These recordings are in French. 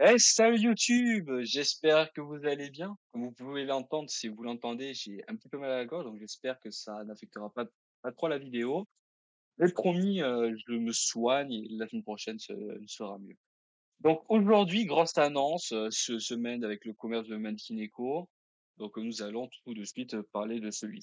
Salut YouTube! J'espère que vous allez bien. Comme vous pouvez l'entendre, si vous l'entendez, j'ai un petit peu mal à la gorge, donc j'espère que ça n'affectera pas trop la vidéo. Et promis, je me soigne et la semaine prochaine sera mieux. Donc aujourd'hui, grosse annonce, ce semaine avec le commerce de Mantineco. Donc nous allons tout de suite parler de celui.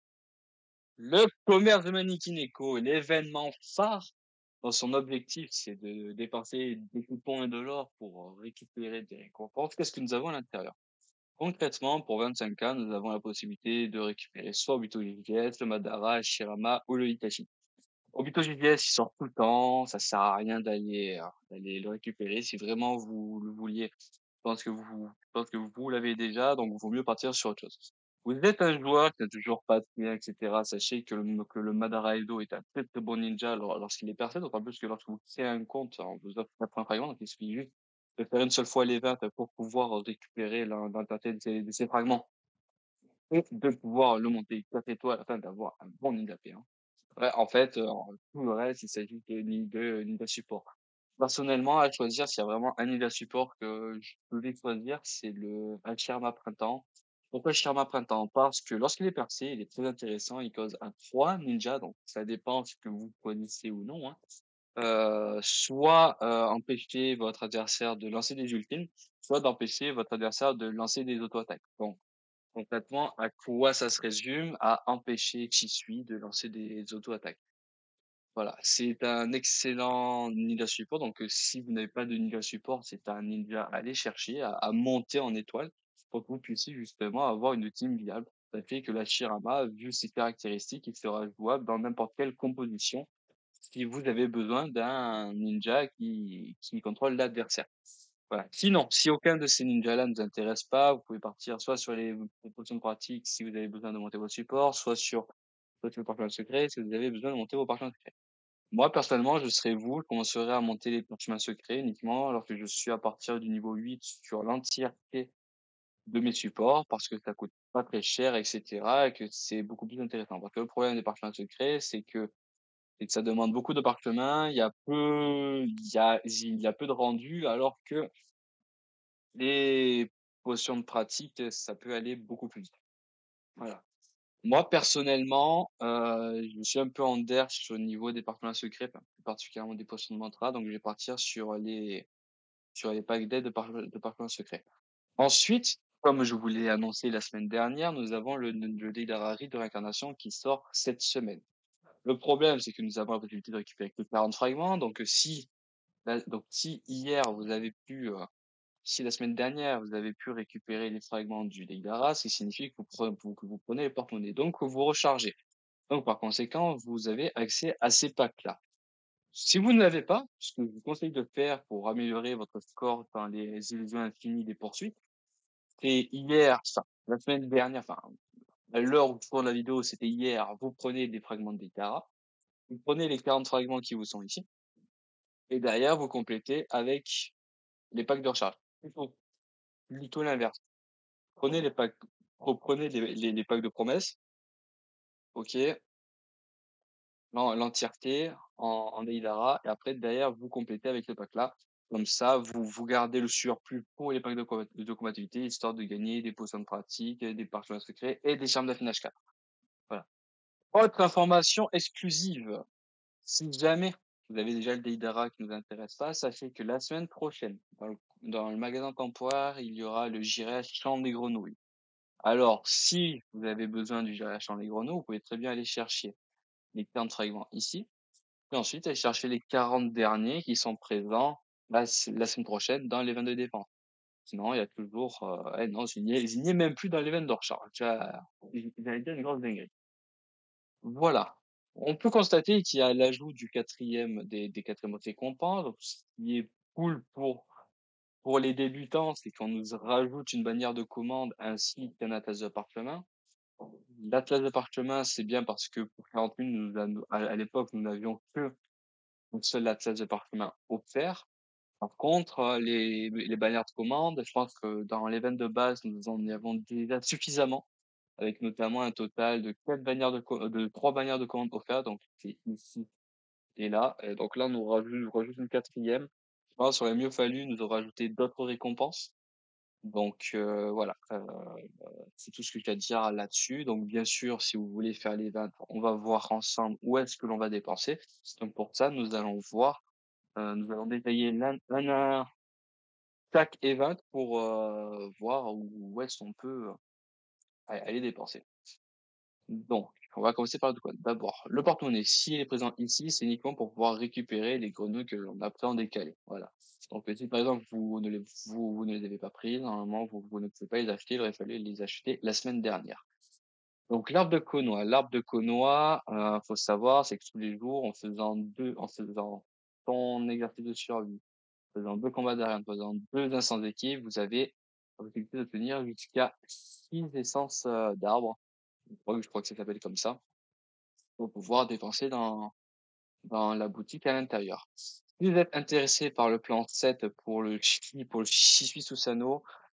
Le commerce de Mantineco, l'événement phare dans son objectif, c'est de dépenser des coupons et de l'or pour récupérer des récompenses. Qu'est-ce que nous avons à l'intérieur? Concrètement, pour 25K, nous avons la possibilité de récupérer soit Obito JGS, le Madara, le Shirama ou le Itachi. Obito JGS, il sort tout le temps, ça sert à rien d'aller le récupérer si vraiment vous le vouliez. Je pense que vous l'avez déjà, donc il vaut mieux partir sur autre chose. Vous êtes un joueur qui n'a toujours pas de lien, etc. Sachez que le Madara Edo est un très très bon ninja lorsqu'il est percé, d'autant plus que lorsque vous créez un compte, on vous offre 80 fragments, donc il suffit juste de faire une seule fois les 20 pour pouvoir récupérer l'intégralité de ces fragments et de pouvoir le monter 4 étoiles afin d'avoir un bon ninja P1. Ouais, en fait, tout le reste, il s'agit de ninja support. Personnellement, à choisir, s'il y a vraiment un ninja support que je voulais choisir, c'est le Hachirama Printemps. Pourquoi Hachirama Printemps? Parce que lorsqu'il est percé, il est très intéressant, il cause un 3 ninja, donc ça dépend ce que vous connaissez ou non, hein. Soit empêcher votre adversaire de lancer des ultimes, soit d'empêcher votre adversaire de lancer des auto-attaques. Donc, concrètement, à quoi ça se résume? À empêcher Chisui de lancer des auto-attaques. Voilà, c'est un excellent ninja support. Donc, si vous n'avez pas de ninja support, c'est un ninja à aller chercher, à monter en étoile pour que vous puissiez justement avoir une team viable. Ça fait que la Shirama, vu ses caractéristiques, il sera jouable dans n'importe quelle composition si vous avez besoin d'un ninja qui contrôle l'adversaire. Voilà. Sinon, si aucun de ces ninjas-là ne vous intéresse pas, vous pouvez partir soit sur les propositions pratiques si vous avez besoin de monter vos supports, soit sur le parchemin secret si vous avez besoin de monter vos parchemins secrets. Moi, personnellement, je serais vous, je commencerai à monter les parchemins secrets uniquement alors que je suis à partir du niveau 8 sur l'entièreté de mes supports parce que ça coûte pas très cher, etc. et que c'est beaucoup plus intéressant. Parce que le problème des parchemins secrets, c'est que ça demande beaucoup de parchemins, il y a peu de rendu alors que les potions de pratique, ça peut aller beaucoup plus vite. Voilà. Moi, personnellement, je suis un peu en derche au niveau des parchemins secrets, enfin, plus particulièrement des potions de mantra, donc je vais partir sur les packs d'aide de parchemins secrets. Ensuite, comme je vous l'ai annoncé la semaine dernière, nous avons le Deidara de réincarnation qui sort cette semaine. Le problème, c'est que nous avons la possibilité de récupérer que 40 fragments, donc si hier vous avez si la semaine dernière, vous avez pu récupérer les fragments du Deidara, ce qui signifie que vous prenez les porte-monnaies, donc que vous rechargez. Donc, par conséquent, vous avez accès à ces packs-là. Si vous ne l'avez pas, ce que je vous conseille de faire pour améliorer votre score dans les illusions infinies des poursuites, c'est la semaine dernière, enfin, à l'heure où je tourne la vidéo, c'était hier, vous prenez des fragments de Deidara, vous prenez les 40 fragments qui vous sont ici, et derrière, vous complétez avec les packs de recharge. Plutôt l'inverse. Prenez les packs, reprenez les packs de promesses, ok, l'entièreté en Deidara, et après, derrière, vous complétez avec le pack là. Comme ça, vous gardez le surplus pour les packs de combativité, histoire de gagner des potions de pratique, des parchemins secrets et des charmes d'affinage 4. Voilà. Autre information exclusive. Si jamais vous avez déjà le Deidara qui nous intéresse pas, sachez que la semaine prochaine, dans le magasin temporaire, il y aura le Jirai Champ des Grenouilles. Alors, si vous avez besoin du Jirai Champ des Grenouilles, vous pouvez très bien aller chercher les 40 fragments ici, et ensuite aller chercher les 40 derniers qui sont présents la semaine prochaine dans l'event de défense. Sinon, il y a toujours, non, ils n'y est même plus dans l'event de recharge. Tu vois, ils avaient dit une grosse dinguerie. Voilà. On peut constater qu'il y a l'ajout du quatrième des quatrièmes récompenses, donc ce qui est cool pour les débutants, c'est qu'on nous rajoute une bannière de commande ainsi qu'un atlas de parchemin. L'atlas de parchemin, c'est bien parce que pour 40 000, à l'époque, nous n'avions que une seule atlas de parchemin offert. Par contre, les bannières de commande, je pense que dans l'event de base, nous en avons déjà suffisamment, avec notamment un total de 3 bannières de commande offertes, donc c'est ici et là. Et donc là, on nous rajoute une quatrième. pense qu'il aurait mieux fallu nous rajouter d'autres récompenses. Donc voilà, c'est tout ce que j'ai à dire là-dessus. Donc bien sûr, si vous voulez faire les ventes, on va voir ensemble où est-ce que l'on va dépenser. Donc pour ça, nous allons détailler l'un à un chaque event pour, voir où est-ce qu'on peut, aller dépenser. Donc, on va commencer par de quoi? D'abord, le porte-monnaie, s'il est présent ici, c'est uniquement pour pouvoir récupérer les grenouilles que l'on a pris en décalé. Voilà. Donc, si par exemple, vous ne les avez pas prises, normalement, vous ne pouvez pas les acheter, il aurait fallu les acheter la semaine dernière. Donc, l'arbre de Konoha. L'arbre de Konoha, faut savoir, c'est que tous les jours, en faisant ton exercice de survie, en faisant 2 combats d'arène, en faisant 2 instances d'équipe, vous avez la possibilité d'obtenir jusqu'à 6 essences, d'arbres. Je crois que ça s'appelle comme ça, pour pouvoir dépenser dans la boutique à l'intérieur. Si vous êtes intéressé par le plan 7 pour le Shisui Susanoo,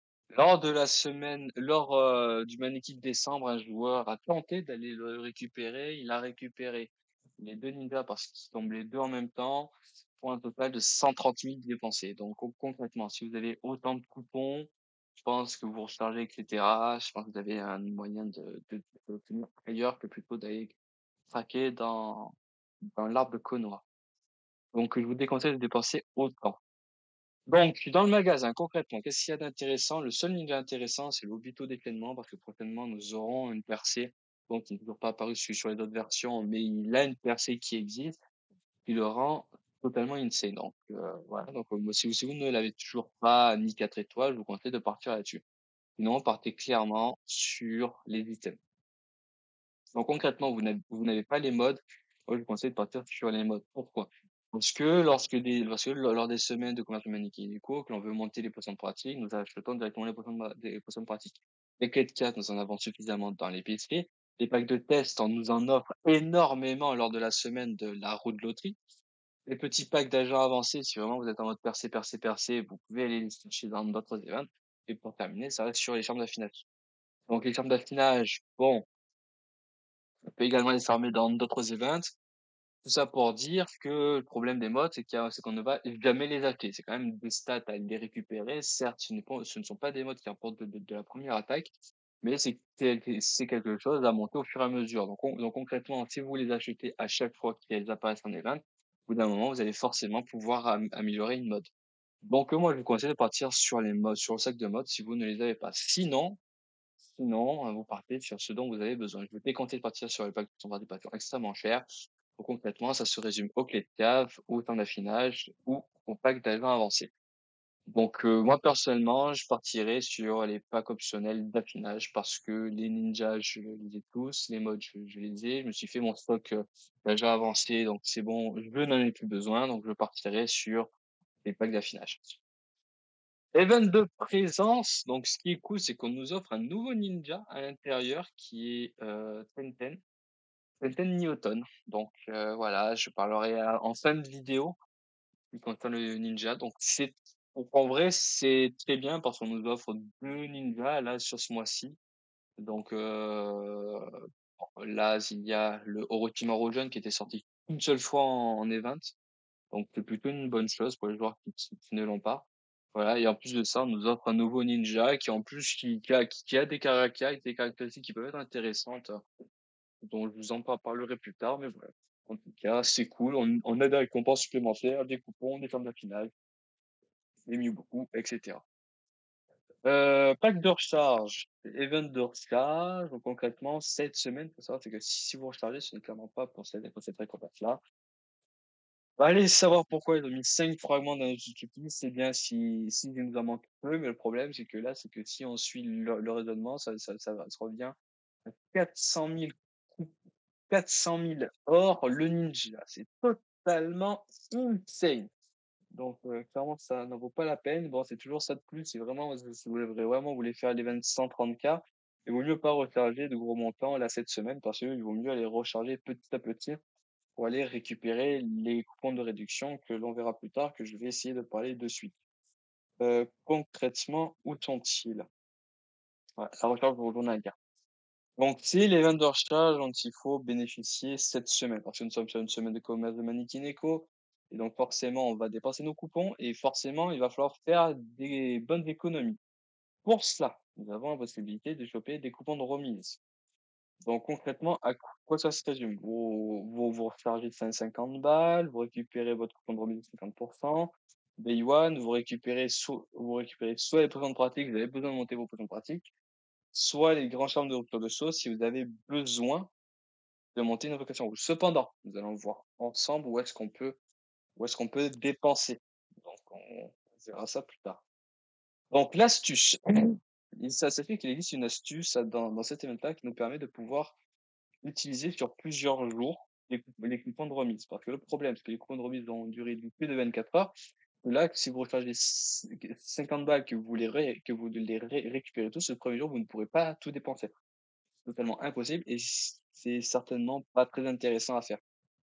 lors du Maneki de décembre, un joueur a tenté d'aller le récupérer. Il a récupéré les deux ninjas parce qu'ils tombent les deux en même temps pour un total de 130 000 dépensés. Donc concrètement, si vous avez autant de coupons, je pense que vous rechargez, etc. Je pense que vous avez un moyen de l'obtenir ailleurs que plutôt d'aller traquer dans l'arbre de Konoha. Donc je vous déconseille de dépenser autant. Donc, dans le magasin, concrètement, qu'est-ce qu'il y a d'intéressant? Le seul ninja intéressant, c'est l'Obito d'éclatement, parce que prochainement, nous aurons une percée. Donc, il n'est toujours pas apparu sur les autres versions, mais il a une percée qui existe, qui le rend totalement insane. Donc, voilà. Donc, si vous ne l'avez toujours pas, ni 4 étoiles, je vous conseille de partir là-dessus. Sinon, partez clairement sur les items. Donc concrètement, vous n'avez pas les modes. Moi, je vous conseille de partir sur les modes. Pourquoi? Parce que lors des semaines de conversion Maniki Nico, que l'on veut monter les potions pratiques, nous achetons directement des potions pratiques. Les quêtes 4, nous en avons suffisamment dans l'épicerie. Les packs de test, on nous en offre énormément lors de la semaine de la roue de loterie. Les petits packs d'agents avancés, si vraiment vous êtes en mode percé, percé, percé, vous pouvez aller les chercher dans d'autres events. Et pour terminer, ça reste sur les chambres d'affinage. Donc les chambres d'affinage, bon, on peut également les farmer dans d'autres events. Tout ça pour dire que le problème des mods, c'est qu'on ne va jamais les acheter. C'est quand même des stats à les récupérer. Certes, ce ne sont pas des mods qui rapportent de la première attaque, mais c'est quelque chose à monter au fur et à mesure. Donc concrètement, si vous les achetez à chaque fois qu'elles apparaissent en event, au bout d'un moment, vous allez forcément pouvoir améliorer une mode. Donc moi, je vous conseille de partir sur les mods, sur le sac de mods si vous ne les avez pas. Sinon, vous partez sur ce dont vous avez besoin. Je vous déconseille de partir sur les packs qui sont par des packs extrêmement chers. Donc, concrètement, ça se résume aux clés de cave, au temps d'affinage ou au pack d'agents avancé. Donc, moi, personnellement, je partirais sur les packs optionnels d'affinage parce que les ninjas, je les ai tous. Les modes, je les ai. Je me suis fait mon stock d'agents avancés, donc c'est bon. Je n'en ai plus besoin, donc je partirai sur les packs d'affinage. Event de présence, donc ce qui est cool, c'est qu'on nous offre un nouveau ninja à l'intérieur qui est Tenten Newton. Donc voilà, je parlerai en fin de vidéo qui concerne le ninja. Donc en vrai, c'est très bien parce qu'on nous offre deux ninjas là sur ce mois-ci. Donc là, il y a le Orochimaru Jeune qui était sorti une seule fois en event. Donc c'est plutôt une bonne chose pour les joueurs qui ne l'ont pas. Voilà, et en plus de ça, on nous offre un nouveau ninja qui en plus qui a des caractéristiques qui peuvent être intéressantes, dont je vous en parlerai plus tard, mais voilà. En tout cas, c'est cool, on a des récompenses supplémentaires, des coupons, des formes d'affinage, des beaucoup, etc. Pack de recharge, event de recharge, donc concrètement, cette semaine, faut savoir, c'est que si vous rechargez, ce n'est clairement pas pour cette récompense-là. Allez savoir pourquoi ils ont mis 5 fragments dans notre outil, c'est bien si il nous en manque peu, mais le problème, c'est que si on suit le raisonnement, ça revient à 400 000 or le ninja. C'est totalement insane. Donc, clairement, ça n'en vaut pas la peine. Bon, c'est toujours ça de plus. Si vous vraiment voulez faire l'event 130K, il vaut mieux pas recharger de gros montants là cette semaine parce qu'il vaut mieux aller recharger petit à petit pour aller récupérer les coupons de réduction que l'on verra plus tard, que je vais essayer de parler de suite. Concrètement, où sont-ils? Ouais, la recharge vous retourne à la carte. Donc, c'est les ventes de recharge dont il faut bénéficier cette semaine, parce que nous sommes sur une semaine de commerce de Maneki Neko. et donc forcément, on va dépenser nos coupons et forcément, il va falloir faire des bonnes économies. Pour cela, nous avons la possibilité de choper des coupons de remise. Donc concrètement, à quoi ça se résume? Vous rechargez 50 balles, vous récupérez votre coupon de remise de 50%. Day one, vous récupérez soit les potions de pratique, vous avez besoin de monter vos potions de pratique, soit les grands charmes de rupture de sauce si vous avez besoin de monter une invocation rouge. Cependant, nous allons voir ensemble où est-ce qu'on peut dépenser. Donc on verra ça plus tard. Donc l'astuce, ça fait qu'il existe une astuce dans cet event-là qui nous permet de pouvoir utiliser sur plusieurs jours les coupons de remise. Parce que le problème, c'est que les coupons de remise ont duré plus de 24 heures. Là, si vous rechargez 50 balles que vous les récupérez tous, le premier jour, vous ne pourrez pas tout dépenser. C'est totalement impossible et c'est certainement pas très intéressant à faire.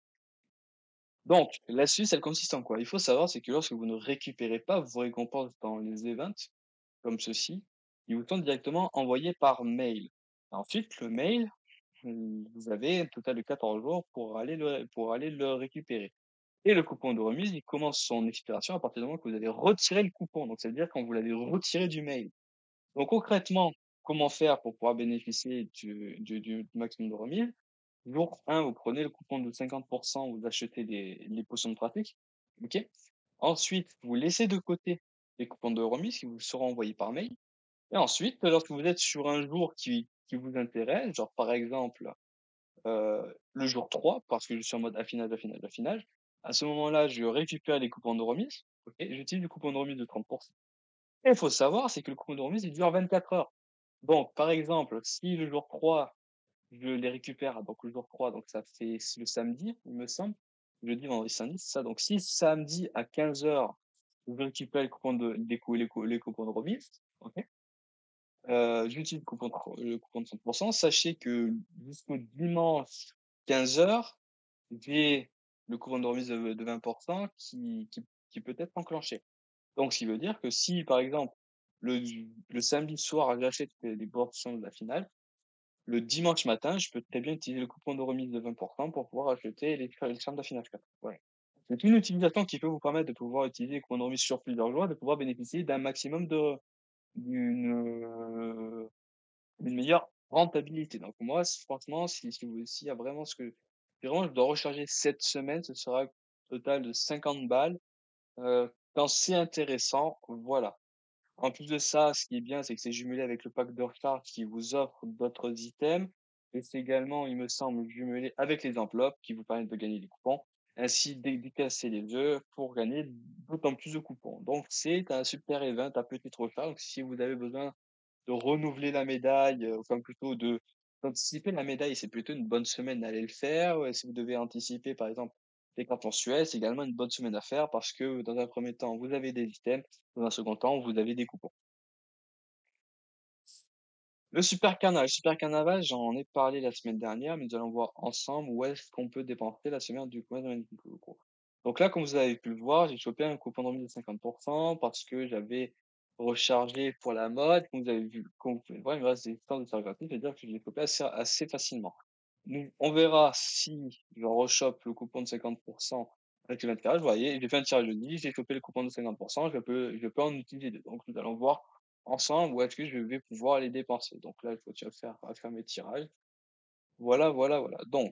Donc, l'astuce, elle consiste en quoi? Il faut savoir, c'est que lorsque vous ne récupérez pas vos récompenses dans les events, comme ceci, ils vous sont directement envoyés par mail. Ensuite, le mail, vous avez un total de 14 jours pour aller le récupérer. Et le coupon de remise, il commence son expiration à partir du moment que vous avez retiré le coupon. Donc, ça veut dire quand vous l'avez retiré du mail. Donc, concrètement, comment faire pour pouvoir bénéficier du maximum de remise? Jour 1, vous prenez le coupon de 50%, vous achetez les potions de pratique. OK? Ensuite, vous laissez de côté les coupons de remise qui vous seront envoyés par mail. Et ensuite, lorsque vous êtes sur un jour qui vous intéresse, genre par exemple, le jour 3, parce que je suis en mode affinage, affinage, affinage, à ce moment-là, je récupère les coupons de remise, OK? J'utilise le coupon de remise de 30%. Et il faut savoir, c'est que le coupon de remise, il dure 24 heures. Donc, par exemple, si le jour 3, je les récupère, donc le jour 3, donc ça fait le samedi, il me semble. Jeudi, vendredi, samedi, c'est ça. Donc, si samedi à 15 heures, je récupère les coupons de remise, OK? J'utilise le coupon de 30%. Sachez que jusqu'au dimanche 15 heures, j'ai le coupon de remise de 20% qui peut être enclenché. Donc, ce qui veut dire que si, par exemple, le, le samedi soir, j'achète les portions de la finale, le dimanche matin, je peux très bien utiliser le coupon de remise de 20% pour pouvoir acheter les charmes de la finale 4. Ouais. C'est une utilisation qui peut vous permettre de pouvoir utiliser les coupons de remise sur plusieurs jours et de pouvoir bénéficier d'un maximum d'une une meilleure rentabilité. Donc moi, franchement, s'il y a vraiment si vraiment je dois recharger cette semaine, ce sera un total de 50 balles. Quand c'est intéressant, voilà. En plus de ça, ce qui est bien, c'est que c'est jumelé avec le pack de recharge qui vous offre d'autres items. Et c'est également, il me semble, jumelé avec les enveloppes qui vous permettent de gagner des coupons. Ainsi, décasser les œufs pour gagner d'autant plus de coupons. Donc, c'est un super event à petite recharge. Donc, si vous avez besoin de renouveler la médaille, enfin plutôt d'anticiper la médaille, c'est plutôt une bonne semaine à aller le faire. Ouais, si vous devez anticiper, par exemple, les cartes mensuelles, c'est également une bonne semaine à faire parce que dans un premier temps, vous avez des items, dans un second temps, vous avez des coupons. Le super carnaval, j'en ai parlé la semaine dernière, mais nous allons voir ensemble où est-ce qu'on peut dépenser la semaine du coin de 25 euros. Donc là, comme vous avez pu le voir, j'ai chopé un coupon de remise de 50% parce que j'avais rechargé pour la mode. Comme vous avez vu, comme vous pouvez le voir, il me reste des temps de faire gratuit, c'est-à-dire que je l'ai chopé assez facilement. On verra si je rechoppe le coupon de 50% avec le 24. Vous voyez, j'ai fait un tirage jeudi, j'ai chopé le coupon de 50%, je peux en utiliser deux. Donc nous allons voir ensemble où est-ce que je vais pouvoir les dépenser. Donc là, il faut faire mes tirages. Voilà, voilà, voilà. Donc,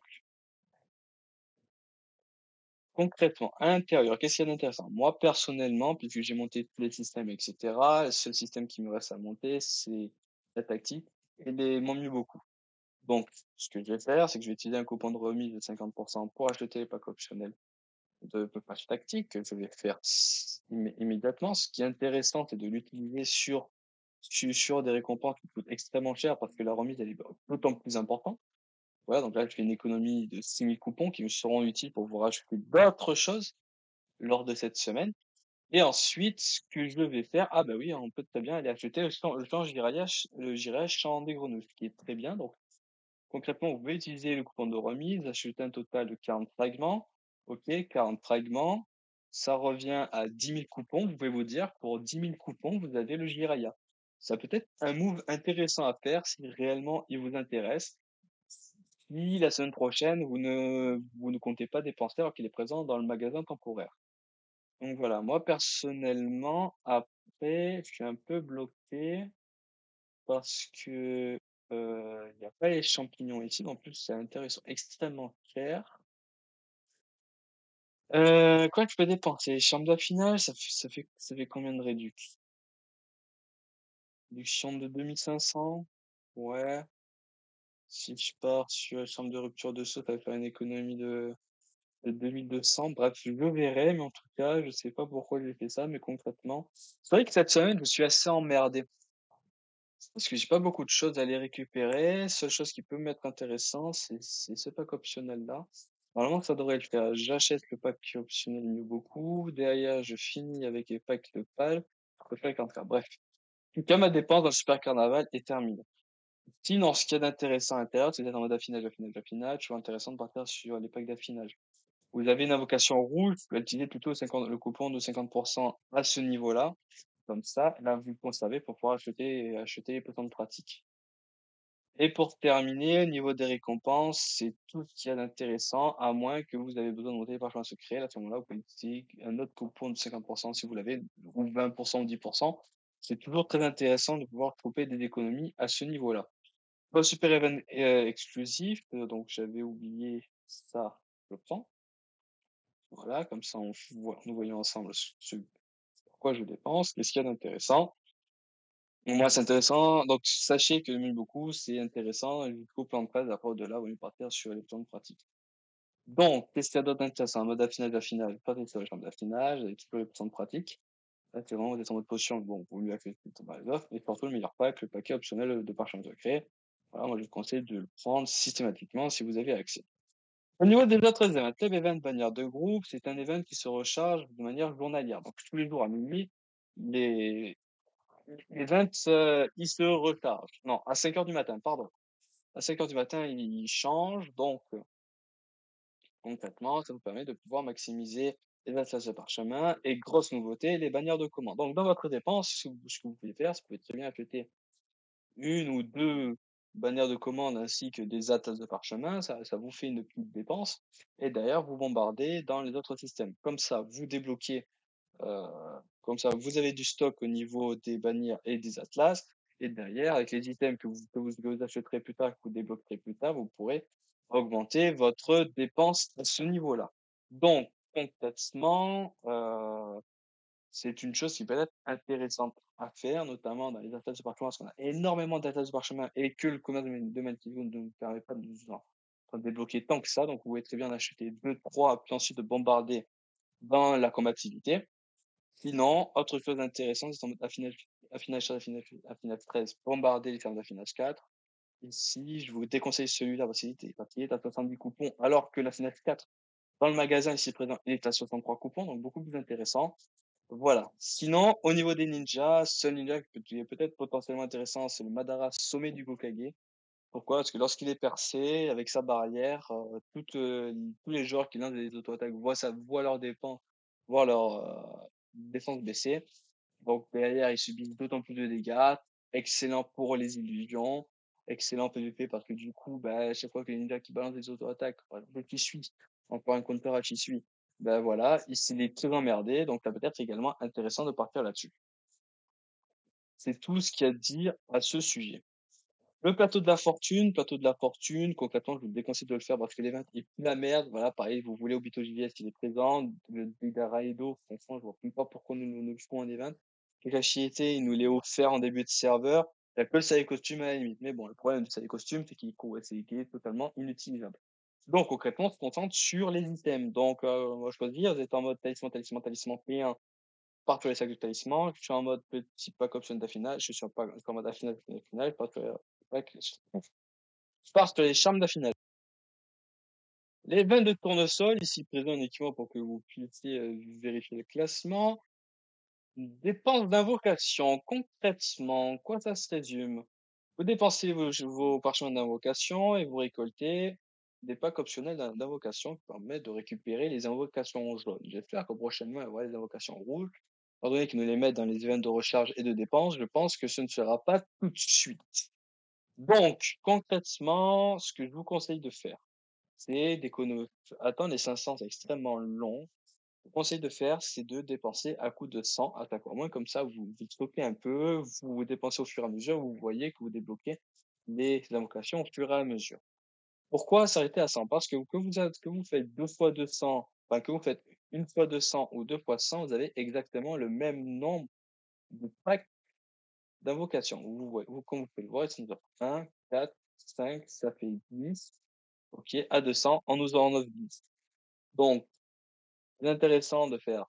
concrètement, à l'intérieur, qu'est-ce qu'il y a d'intéressant? Moi, personnellement, puisque j'ai monté tous les systèmes, etc., le seul système qui me reste à monter, c'est la tactique et m'en mieux beaucoup. Donc, ce que je vais faire, c'est que je vais utiliser un coupon de remise de 50% pour acheter les packs optionnels de match tactique que je vais faire immédiatement. Ce qui est intéressant, c'est de l'utiliser sur des récompenses qui coûtent extrêmement cher parce que la remise, elle est d'autant plus importante. Voilà, donc là, je fais une économie de 6 000 coupons qui me seront utiles pour vous rajouter d'autres choses lors de cette semaine. Et ensuite, ce que je vais faire, ah bah oui, on peut très bien aller acheter le champ Jiraya champ des grenouilles, ce qui est très bien. Donc, concrètement, vous pouvez utiliser le coupon de remise, acheter un total de 40 fragments. OK, 40 fragments, ça revient à 10 000 coupons. Vous pouvez vous dire, pour 10 000 coupons, vous avez le Jiraya. Ça peut être un move intéressant à faire si réellement il vous intéresse. si la semaine prochaine, vous ne comptez pas dépenser alors qu'il est présent dans le magasin temporaire. Donc voilà, moi personnellement, après, je suis un peu bloqué parce que il y a pas les champignons ici. En plus, c'est intéressant, extrêmement cher. Quoi que je peux dépenser? Chambre d'affinage, ça fait combien de réduction de 2 500? Ouais. Si je pars sur chambre de rupture de saut, ça va faire une économie de 2 200. Bref, je verrai, mais en tout cas, je sais pas pourquoi j'ai fait ça, mais concrètement, c'est vrai que cette semaine, je suis assez emmerdé parce que j'ai pas beaucoup de choses à aller récupérer. Seule chose qui peut m'être intéressant, c'est ce pack optionnel-là. Normalement, ça devrait le faire. J'achète le pack optionnel mieux beaucoup. Derrière, je finis avec les packs de pal. Je préfère qu'en faire. Bref. En tout cas, ma dépense dans le super carnaval est terminée. Sinon, ce qu'il y a d'intéressant à l'intérieur, c'est d'être en mode affinage, affinage, affinage. Je trouve intéressant de partir sur les packs d'affinage. Vous avez une invocation rouge, vous pouvez utiliser plutôt le coupon de 50% à ce niveau-là. Comme ça, là, vous le conservez pour pouvoir acheter les potents de pratique. Et pour terminer, au niveau des récompenses, c'est tout ce qu'il y a d'intéressant, à moins que vous avez besoin de monter les parchemins secrets. À ce moment-là, vous pouvez utiliser un autre coupon de 50% si vous l'avez, ou 20% ou 10%. C'est toujours très intéressant de pouvoir trouver des économies à ce niveau-là. Bon, super event exclusif, donc j'avais oublié ça, je le prends. Voilà, comme ça nous voyons ensemble ce pourquoi je dépense, qu'est-ce qu'il y a d'intéressant. Moi, c'est intéressant, donc sachez que 1000 beaucoup, c'est intéressant, jusqu'au plan de phase, après au-delà, vous mieux partir sur les plans de pratique. Donc, qu'est-ce qu'il y a d'autre d'intéressant? En mode affinage, pas sur les chambres d'affinage, avec tous les plans de pratique. Là, c'est vraiment, vous êtes en mode potion, bon, vous mieux accéder dans les offres, et surtout le meilleur pack, le paquet optionnel de parchemin secret. Voilà, moi, je vous conseille de le prendre systématiquement si vous avez accès. Au niveau des autres events, Club Event bannière de groupe, c'est un event qui se recharge de manière journalière. Donc tous les jours à minuit, les events, ils se rechargent. Non, à 5 heures du matin, pardon. À 5 heures du matin, ils changent. Donc concrètement, ça vous permet de pouvoir maximiser les atlas de parchemin et grosse nouveauté, les bannières de commande. Donc dans votre dépense, ce que vous pouvez faire, c'est que vous pouvez très bien acheter une ou deux bannières de commande ainsi que des atlas de parchemin, ça vous fait une petite dépense. Et d'ailleurs, vous bombardez dans les autres systèmes. Comme ça, vous débloquez, euh, comme ça, vous avez du stock au niveau des bannières et des atlas. Et derrière, avec les items que vous achèterez plus tard, que vous débloquerez plus tard, vous pourrez augmenter votre dépense à ce niveau-là. Donc, concrètement, c'est une chose qui peut être intéressante à faire, notamment dans les atlas de parchemin, parce qu'on a énormément d'atlas de parchemin et que le commerce de Mankivo ne nous permet pas de nous en débloquer tant que ça. Donc, vous pouvez très bien en acheter 2, 3, puis ensuite de bombarder dans la combativité. Sinon, autre chose intéressante, c'est en mode affinage 13, affinage 13, bombarder les fermes d'affinage 4. Ici, je vous déconseille celui-là parce qu'il est à 70 coupons, alors que l'affinage 4, dans le magasin ici présent, il est à 63 coupons, donc beaucoup plus intéressant. Voilà. Sinon, au niveau des ninjas, seul ninja qui est peut-être potentiellement intéressant, c'est le Madara Sommet du Hokage. Pourquoi? Parce que lorsqu'il est percé, avec sa barrière, tous les joueurs qui lancent des auto-attaques voient leurs défenses, voient leur défense baisser. Donc derrière, ils subissent d'autant plus de dégâts. Excellent pour les illusions. Excellent PVP parce que du coup, bah, à chaque fois que les ninjas qui balancent des auto-attaques, par exemple, qui suit, encore un counter à qui suit, ben voilà, il est très emmerdé. Donc ça peut être également intéressant de partir là-dessus. C'est tout ce qu'il y a à dire à ce sujet. Le plateau de la fortune, concrètement, je vous déconseille de le faire parce que l'event est plus la merde. Voilà, pareil, vous voulez Obito JVS, il est présent. Le Raedo, franchement, je vois même pas pourquoi nous jouons un event. Kakashi il nous l'est offert en début de serveur. Il n'y a que le salé costume à la limite. Mais bon, le problème du salé costume, c'est qu'il est totalement inutilisable. Donc, concrètement, on se concentre sur les items. Donc, on va choisir. Vous êtes en mode talisman, talisman, talisman P1 pars sur les sacs de talisman, je suis en mode petit pack option d'affinage, je suis en mode affinage, affinage, je pars sur les charmes d'affinage. Les 22 de tournesol, ici présent en équipement pour que vous puissiez vérifier le classement. Dépenses d'invocation, concrètement, quoi ça se résume? Vous dépensez vos parchemins d'invocation et vous récoltez des packs optionnels d'invocation qui permettent de récupérer les invocations jaunes. J'espère que prochainement, il y aura les invocations rouges. Étant donné qu'ils nous les mettent dans les événements de recharge et de dépenses, je pense que ce ne sera pas tout de suite. Donc, concrètement, ce que je vous conseille de faire, c'est attendre les 500, c'est extrêmement long. Je vous conseille de faire, c'est de dépenser à coût de 100 à chaque fois. Au moins, comme ça, vous stockez un peu, vous dépensez au fur et à mesure, vous voyez que vous débloquez les allocations au fur et à mesure. Pourquoi s'arrêter à 100? Parce que vous faites 2 fois 200, enfin, que vous faites une fois 200 ou 2 fois 100, vous avez exactement le même nombre de packs d'invocations. Comme vous pouvez le voir, ils sont 1, 4, 5, ça fait 10. OK, à 200, en nous en offre 10. Donc, c'est intéressant de faire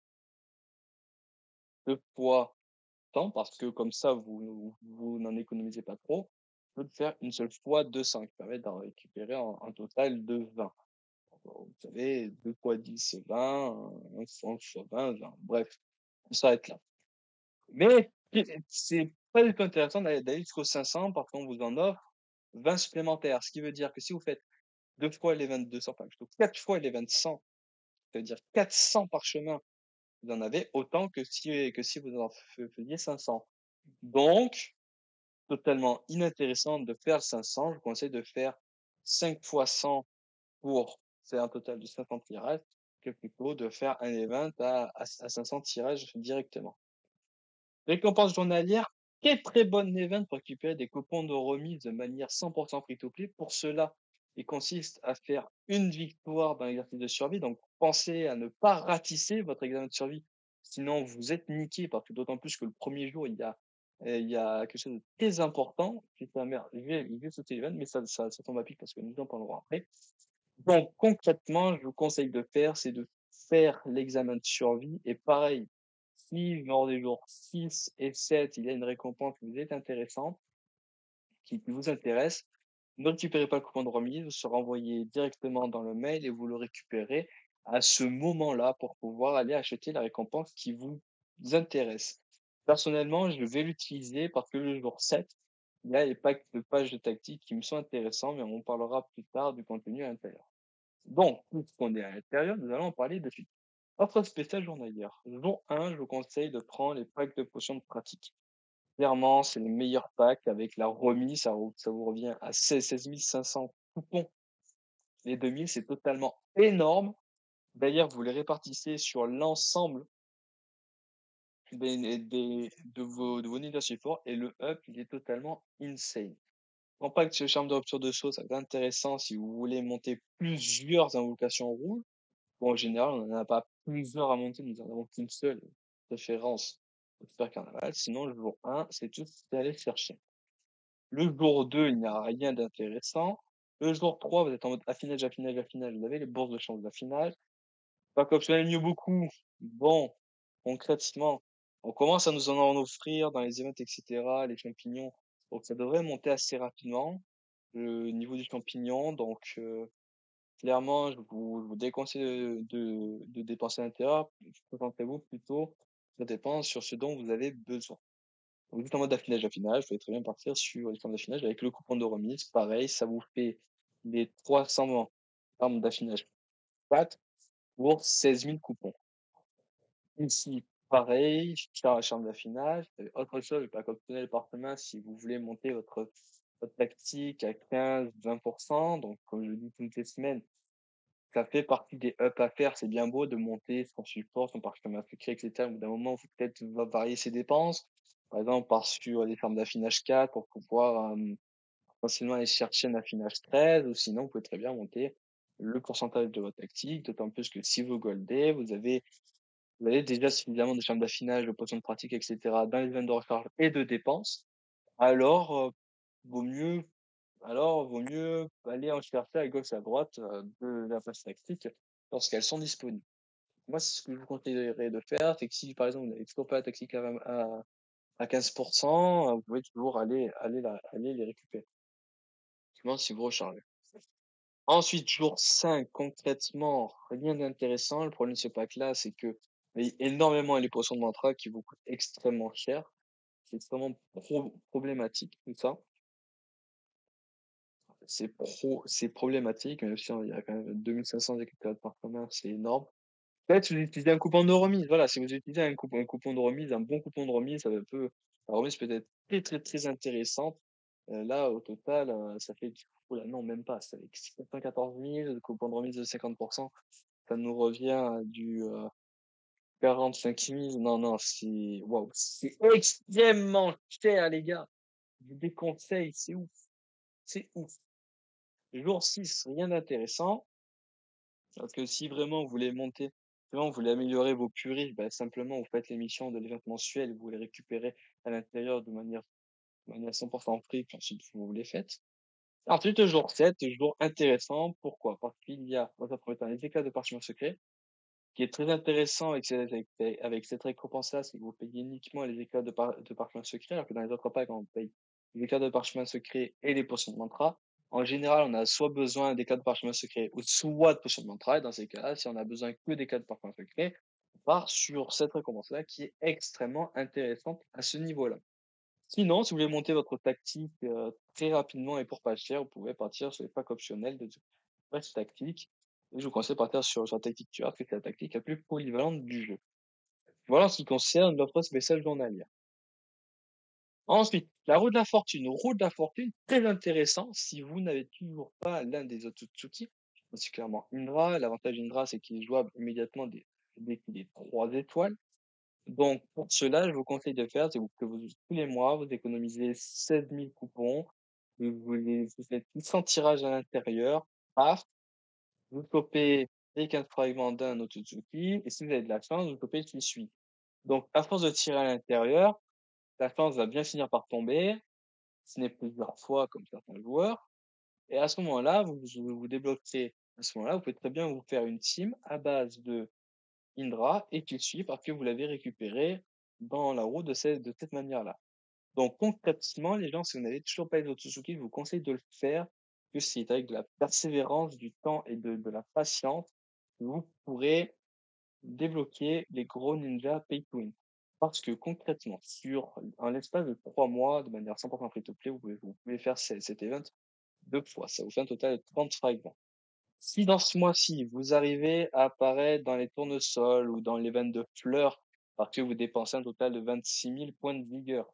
2 fois 100 parce que comme ça, vous n'en économisez pas trop. Vous pouvez faire une seule fois 200 qui permet d'en récupérer un total de 20. Vous savez, 2 fois 10, c'est 20, 1 fois 20, 20. Bref, on s'arrête là. Mais c'est pas du tout intéressant d'aller jusqu'aux 500 parce qu'on vous en offre 20 supplémentaires. Ce qui veut dire que si vous faites 2 fois les 2200, enfin plutôt 4 fois les 2100, ça veut dire 400 parchemins, vous en avez autant que si vous en faisiez 500. Donc, totalement inintéressant de faire 500. Je vous conseille de faire 5 fois 100 pour faire un total de 50 tirages que plutôt de faire un event à 500 tirages directement. Récompense journalière, quel très bon event pour récupérer des coupons de remise de manière 100% free-to-play. Pour cela, il consiste à faire une victoire dans l'exercice de survie. Donc, pensez à ne pas ratisser votre examen de survie. Sinon, vous êtes niqué parce que d'autant plus que le premier jour, il y a quelque chose de très important. Putain, merde, je vais sauter l'event, mais ça tombe à pic parce que nous en parlerons après. Donc, concrètement, je vous conseille de faire, c'est de faire l'examen de survie. Et pareil, si lors des jours 6 et 7, il y a une récompense qui vous est intéressante, qui vous intéresse, ne récupérez pas le coupon de remise, vous sera envoyé directement dans le mail et vous le récupérez à ce moment-là pour pouvoir aller acheter la récompense qui vous intéresse. Personnellement, je vais l'utiliser parce que le jour 7, il y a les packs de pages de tactique qui me sont intéressants, mais on parlera plus tard du contenu à l'intérieur. Donc, puisqu'on est à l'intérieur, nous allons en parler de suite. Offre spéciale journalière. Jour 1, je vous conseille de prendre les packs de potions de pratique. Clairement, c'est le meilleur pack avec la remise, ça vous revient à 16 500 coupons. Les 2000, c'est totalement énorme. D'ailleurs, vous les répartissez sur l'ensemble de vos niveaux support et le up, il est totalement insane. En pack de charme de rupture de saut, ça va être intéressant si vous voulez monter plusieurs invocations rouges. Bon, en général, on n'en a pas plusieurs à monter, nous en avons qu'une seule, référence au Super Carnaval. Sinon, le jour 1, c'est tout ce qu'il aller chercher. Le jour 2, il n'y a rien d'intéressant. Le jour 3, vous êtes en mode affinage, affinage, affinage. Vous avez les bourses de chance d'affinage. Pack optionnel mieux beaucoup. Bon, concrètement, on commence à nous en offrir dans les events, etc., les champignons. Donc, ça devrait monter assez rapidement, le niveau du champignon. Donc, clairement, je vous déconseille de dépenser à l'intérieur. Concentrez-vous plutôt sur dépenses sur ce dont vous avez besoin. Donc, juste en mode affinage, affinage, vous pouvez très bien partir sur les formes d'affinage avec le coupon de remise. Pareil, ça vous fait les 300 formes d'affinage 4 pour 16 000 coupons. Ici, pareil, charme d'affinage. Autre chose, je vais pas continuer le parchemin si vous voulez monter votre tactique à 15-20%. Donc, comme je le dis toutes les semaines, ça fait partie des ups à faire. C'est bien beau de monter son support, son parchemin secret, etc. Au bout d'un moment, il faut peut-être varier ses dépenses. Par exemple, par sur des formes d'affinage 4 pour pouvoir facilement aller chercher un affinage 13, ou sinon, vous pouvez très bien monter le pourcentage de votre tactique, d'autant plus que si vous goldez, vous avez déjà suffisamment de chambres d'affinage, de potions de pratique, etc. dans les zones de recharge et de dépenses. Alors, vaut mieux vaut mieux aller en chercher à gauche, à droite, de la place tactique lorsqu'elles sont disponibles. Moi, c'est ce que je vous conseillerais de faire, c'est que si, par exemple, vous n'avez toujours pas la tactique à 15%, vous pouvez toujours aller les récupérer. Effectivement, si vous rechargez. Ensuite, jour 5, concrètement, rien d'intéressant. Le problème de ce pack-là, c'est que il y a énormément les potions de mantra qui vous coûtent extrêmement cher. C'est extrêmement problématique, tout ça. C'est problématique, même si il y a quand même 2500 équipements par commun, c'est énorme. Peut-être vous utilisez un coupon de remise. Voilà, si vous utilisez un coupon de remise, un bon coupon de remise, la remise peut être très, très, très intéressante. Là, au total, ça fait ouh là, non, même pas, ça fait 94 000, coupon de remise de 50, ça nous revient à du, 45 000. Non, non, c'est waouh, c'est extrêmement cher, les gars. Je vous déconseille, c'est ouf, c'est ouf. Jour 6, rien d'intéressant, parce que si vraiment vous voulez monter, vraiment vous voulez améliorer vos purifs, bah, simplement vous faites l'émission de l'event mensuel, vous les récupérez à l'intérieur de manière 100% free, puis ensuite vous les faites. Ensuite, le jour 7, jour intéressant. Pourquoi? Parce qu'il y a, dans un premier temps, les éclats de parchemin secret, qui est très intéressant avec cette récompense-là, c'est que vous payez uniquement les éclats de parchemin secret, alors que dans les autres packs, on paye les éclats de parchemin secret et les potions de mantra. En général, on a soit besoin d'éclats de parchemin secret ou soit de potions de mantra. Et dans ces cas-là, si on a besoin que d'éclats de parchemin secret, on part sur cette récompense-là qui est extrêmement intéressante à ce niveau-là. Sinon, si vous voulez monter votre tactique très rapidement et pour pas cher, vous pouvez partir sur les packs optionnels de Bref tactique. Et je vous conseille de partir sur la tactique tueur, qui est la tactique la plus polyvalente du jeu. Voilà en ce qui concerne l'offre spéciale journalière. Ensuite, la roue de la fortune. Roue de la fortune, très intéressant si vous n'avez toujours pas l'un des Otsutsuki. C'est clairement Indra. L'avantage d'Indra, c'est qu'il est jouable immédiatement dès qu'il est 3 étoiles. Donc, pour cela, je vous conseille de faire, c'est que vous, tous les mois, vous économisez 16 000 coupons, vous faites 100 tirages à l'intérieur, paf, vous copez les 15 fragments d'un Otsutsuki, et si vous avez de la chance, vous copez qui suit. Donc, à force de tirer à l'intérieur, la chance va bien finir par tomber, ce n'est plusieurs fois comme certains joueurs, et à ce moment-là, vous débloquerez, à ce moment-là, vous pouvez très bien vous faire une team à base de Indra et qu'il suit parce que vous l'avez récupéré dans la roue de cette manière-là. Donc concrètement, les gens, si vous n'avez toujours pas les Otsutsuki, je vous conseille de le faire, que c'est avec de la persévérance, du temps et de la patience que vous pourrez débloquer les gros ninjas pay to win. Parce que concrètement, sur un l'espace de 3 mois, de manière 100% free-to-play, vous pouvez faire cet event 2 fois. Ça vous fait un total de 30 fragments. Si dans ce mois-ci, vous arrivez à apparaître dans les tournesols ou dans l'event de fleurs, parce que vous dépensez un total de 26 000 points de vigueur,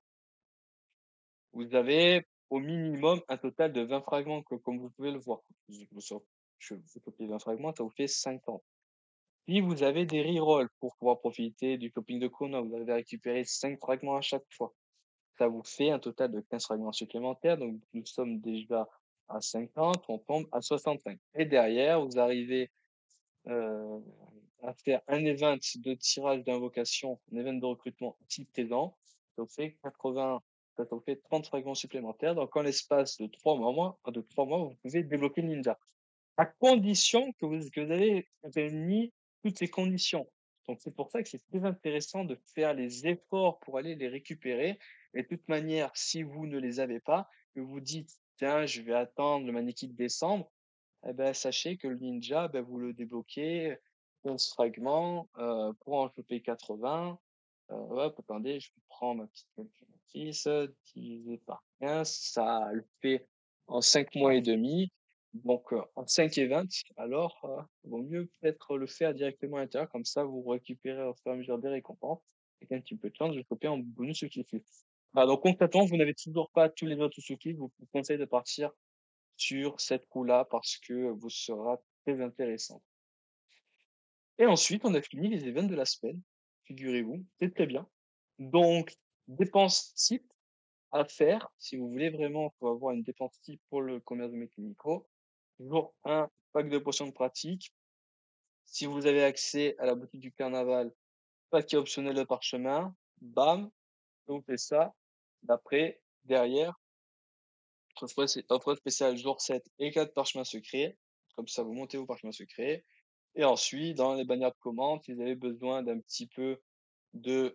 vous avez au minimum un total de 20 fragments, comme vous pouvez le voir. Vous copiez 20 fragments, ça vous fait 50. Si vous avez des rerolls pour pouvoir profiter du shopping de Kono, vous avez récupéré 5 fragments à chaque fois. Ça vous fait un total de 15 fragments supplémentaires, donc nous sommes déjà à 50, on tombe à 65. Et derrière, vous arrivez euh, à faire un event de tirage d'invocation, un event de recrutement type présent, ça vous fait 80, ça vous fait 30 fragments supplémentaires. Donc, en l'espace de 3 mois, vous pouvez débloquer le ninja. À condition que vous avez réuni toutes ces conditions. Donc, c'est pour ça que c'est très intéressant de faire les efforts pour aller les récupérer. Et de toute manière, si vous ne les avez pas, que vous dites, tiens, je vais attendre le Maneki de décembre, eh ben, sachez que le ninja, ben, vous le débloquez 11 fragments pour en choper 80. Hop, attendez, je prends ma petite calculatrice, divisé par 15, ça le fait en 5 mois et demi. Donc, en 5 events, alors, il vaut mieux peut-être le faire directement à l'intérieur, comme ça, vous récupérez au fur et à mesure des récompenses. Et un petit peu de chance, je choper en bonus successif. Voilà, donc concrètement, vous n'avez toujours pas tous les autres Suzuki, je vous conseille de partir sur cette roue-là parce que vous sera très intéressant. Et ensuite, on a fini les events de la semaine. Figurez-vous, c'est très bien. Donc, dépense type à faire, si vous voulez vraiment faut avoir une dépense type pour le commerce de Micro. Jour 1, pack de potions de pratique. Si vous avez accès à la boutique du carnaval, paquet optionnel de parchemin, bam, on fait ça. D'après, derrière, offre spéciale jour 7 et 4 parchemins secrets. Comme ça, vous montez vos parchemins secrets. Et ensuite, dans les bannières de commande, si vous avez besoin d'un petit peu de,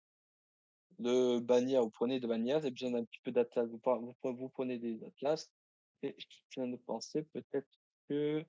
de bannières, vous prenez des bannières. Si vous avez besoin d'un petit peu d'atlas, vous prenez des atlas. Et je viens de penser peut-être que...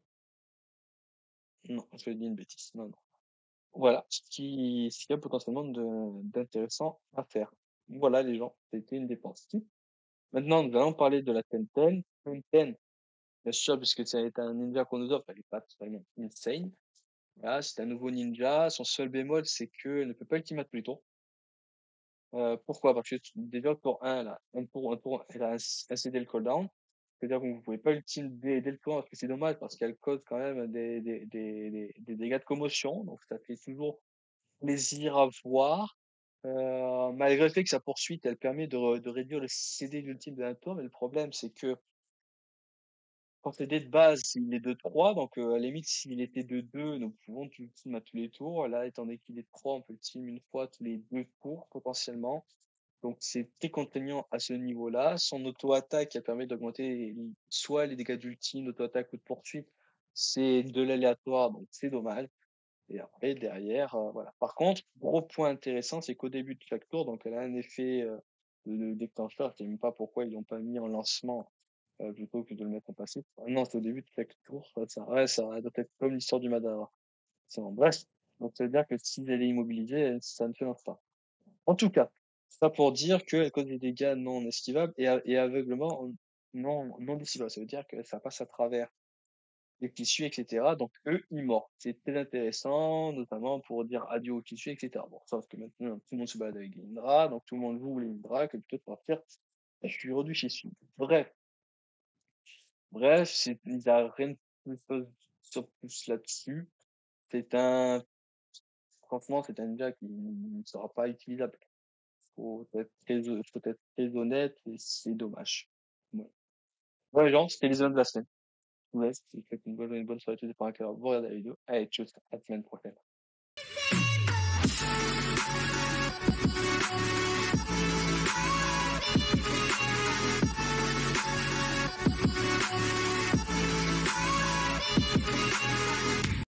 Non, je dis une bêtise. Non, non. Voilà ce qu'il y a potentiellement d'intéressant à faire. Voilà les gens, c'était une dépense type. Maintenant, nous allons parler de la Tenten. Tenten, bien sûr, puisque c'est un ninja qu'on nous offre, elle n'est pas totalement insane. Voilà, c'est un nouveau ninja. Son seul bémol, c'est qu'elle ne peut pas ultimate plus tôt. Pourquoi? Parce que déjà pour un là, un tour elle a un CD le cooldown. C'est-à-dire que vous pouvez pas l'utiliser dès le tour parce que c'est dommage parce qu'elle cause quand même des dégâts de commotion, donc ça fait toujours plaisir à voir. Malgré le fait que sa poursuite, elle permet de réduire le CD d'ultime de d'un tour, mais le problème c'est que quand c'est dé de base, il est de 3 donc à la limite s'il était de 2 nous pouvons l'ultime à tous les tours. Là, étant donné qu'il est de 3 on peut l'ultime une fois tous les 2 tours potentiellement. Donc c'est très contraignant à ce niveau-là. Son auto-attaque, elle permet d'augmenter soit les dégâts d'ultime, d'auto-attaque ou de poursuite. C'est de l'aléatoire, donc c'est dommage. Et après, derrière, voilà. Par contre, gros point intéressant, c'est qu'au début de chaque tour, donc elle a un effet de déclencheur. Je sais même pas pourquoi ils l'ont pas mis en lancement plutôt que de le mettre en passif. Non, c'est au début de chaque tour. Ça doit être comme l'histoire du Madara. C'est en bref. Donc ça veut dire que si elle est immobilisée, ça ne fait pas. En tout cas, ça pour dire qu'elle cause des dégâts non esquivables et aveuglement non dissipables. Ça veut dire que ça passe à travers les tissus, etc. Donc, eux, ils mordent. C'est très intéressant, notamment pour dire adieu aux tissus, etc. Bon, sauf que maintenant, tout le monde se balade avec les Indra, donc tout le monde joue les Indra, que plutôt de partir, je suis rendu chez Sud. Bref, il n'y a rien de plus sur plus là-dessus. C'est un, franchement, c'est un ninja qui ne sera pas utilisable. Faut être très honnête et c'est dommage. Ouais. Ouais, genre, c'était les zones de la semaine. Ouais, c'était une bonne soirée, tout dépend à quelle heure vous regardez la vidéo. Allez, tchuss, à la semaine prochaine.